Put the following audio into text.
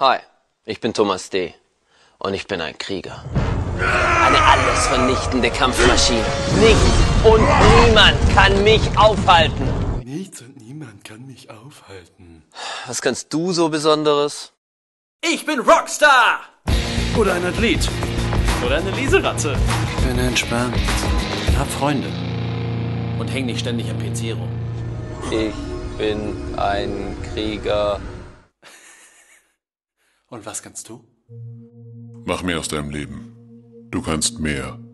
Hi, ich bin Thomas D. und ich bin ein Krieger. Eine alles vernichtende Kampfmaschine. Nichts und niemand kann mich aufhalten. Nichts und niemand kann mich aufhalten. Was kannst du so Besonderes? Ich bin Rockstar! Oder ein Athlet. Oder eine Lieseratte. Ich bin entspannt. Hab Freunde. Und häng nicht ständig am PC rum. Ich bin ein Krieger. Und was kannst du? Mach mehr aus deinem Leben. Du kannst mehr.